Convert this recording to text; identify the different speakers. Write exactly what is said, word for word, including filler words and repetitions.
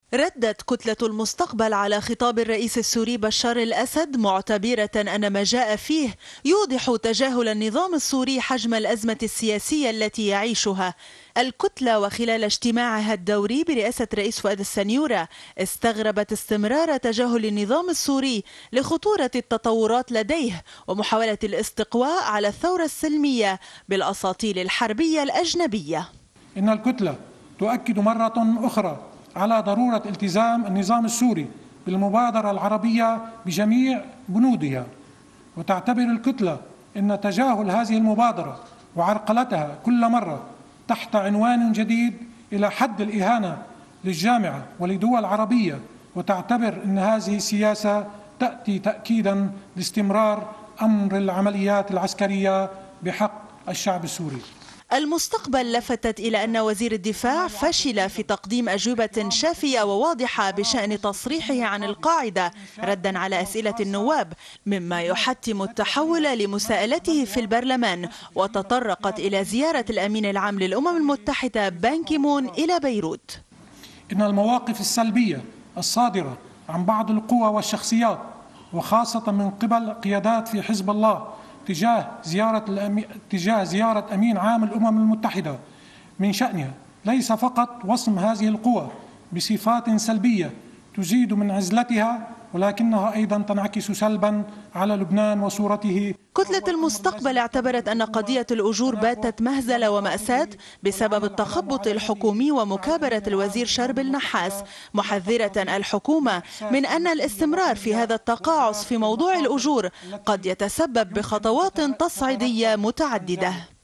Speaker 1: ردت كتلة المستقبل على خطاب الرئيس السوري بشار الأسد، معتبرة أن ما جاء فيه يوضح تجاهل النظام السوري حجم الأزمة السياسية التي يعيشها. الكتلة وخلال اجتماعها الدوري برئاسة رئيس فؤاد السنيورة استغربت استمرار تجاهل النظام السوري لخطورة التطورات لديه ومحاولة الاستقواء على الثورة السلمية بالأساطيل الحربية الأجنبية.
Speaker 2: إن الكتلة تؤكد مرة أخرى على ضرورة التزام النظام السوري بالمبادرة العربية بجميع بنودها، وتعتبر الكتلة أن تجاهل هذه المبادرة وعرقلتها كل مرة تحت عنوان جديد إلى حد الإهانة للجامعة ولدول عربية، وتعتبر أن هذه السياسة تأتي تأكيدا لاستمرار أمر العمليات العسكرية بحق الشعب السوري.
Speaker 1: المستقبل لفتت إلى أن وزير الدفاع فشل في تقديم أجوبة شافية وواضحة بشأن تصريحه عن القاعدة ردا على أسئلة النواب، مما يحتم التحول لمساءلته في البرلمان، وتطرقت إلى زيارة الأمين العام للأمم المتحدة بان كي مون إلى بيروت.
Speaker 2: إن المواقف السلبية الصادرة عن بعض القوى والشخصيات وخاصة من قبل قيادات في حزب الله تجاه زيارة الأمي... تجاه زيارة أمين عام الأمم المتحدة من شأنها ليس فقط وصم هذه القوى بصفات سلبية تزيد من عزلتها، ولكنها أيضا تنعكس سلبا على لبنان وصورته.
Speaker 1: كتلة المستقبل اعتبرت أن قضية الأجور باتت مهزلة ومأساة بسبب التخبط الحكومي ومكابرة الوزير شرب النحاس، محذرة الحكومة من أن الاستمرار في هذا التقاعس في موضوع الأجور قد يتسبب بخطوات تصعيدية متعددة.